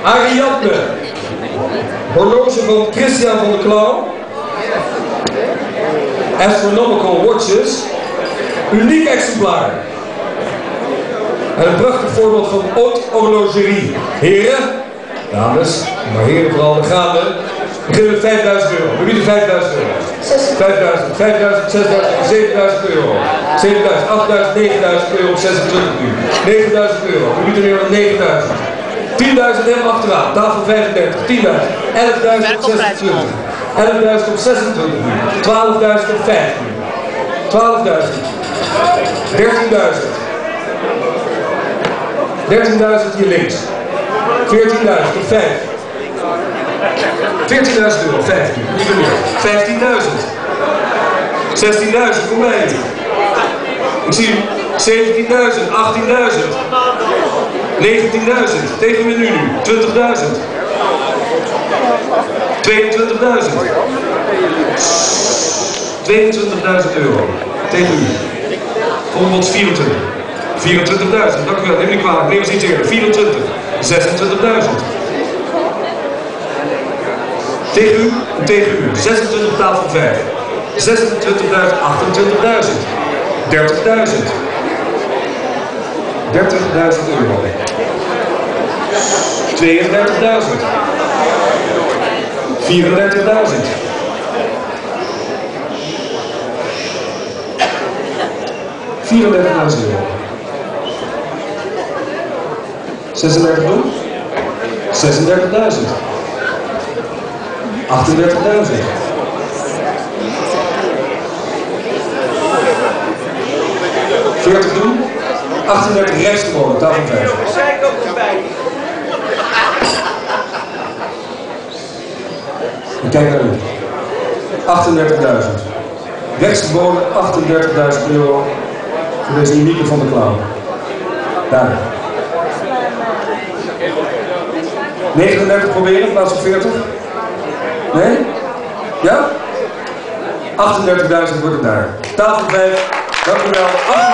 Ariadne. Horloge van Christian van der Klauw. Astronomical Watches. Uniek exemplaar. En een prachtig voorbeeld van haute horlogerie. Heren, dames, maar heren vooral, de gaande. We beginnen met 5.000 euro. We bieden 5.000 euro. 5.000, 5.000, 6.000, 7.000 euro. 7.000, 8.000, 9.000 euro op 26 uur. 9.000 euro. We bieden weer met 9.000. 10.000 helemaal achteraan. Tafel 35. 10.000. 11.000 op 26. 11.000 op 26 uur. 12.000 op 5 uur. 12.000. 13.000. 13.000 hier links. 14.000 op 5. 14.000 euro, 5 uur. Niet meer. 15.000. 16.000, kom bij. Ik zie 17.000, 18.000. 19.000, tegen me nu. 20.000. 22.000. 22.000 euro. Tegen u. Volgende wordt 24. 24.000, dank u wel, neem niet kwalijk, neem eens iets eerder. 24. 26.000. Tegen u en tegen u. 26 op tafel 5. 26.000, 28.000. 30.000. 30.000 euro. 32.000. 34.000. 34.000 euro. 36 doen? 36.000. 38.000. 40 doen? 38 rechts geworden, tafel 5. En kijk naar u. 38.000. Rechtsgeboden 38.000 euro voor deze unieke van de Klauw. Daar. 39 proberen in plaats van 40? Nee? Ja? 38.000 wordt het daar. Tafel 5, dank u wel.